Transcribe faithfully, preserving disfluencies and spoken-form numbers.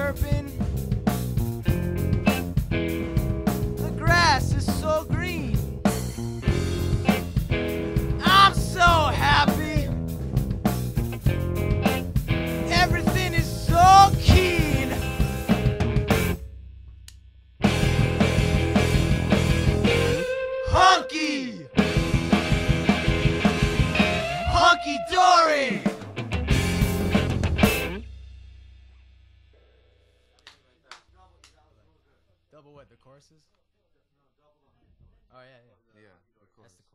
a-chirpin. The grass is so green. I'm so happy. Everything is so keen. Hunky! Hunky Dory! Double what, the choruses? Oh yeah, yeah. Yeah, of course. That's the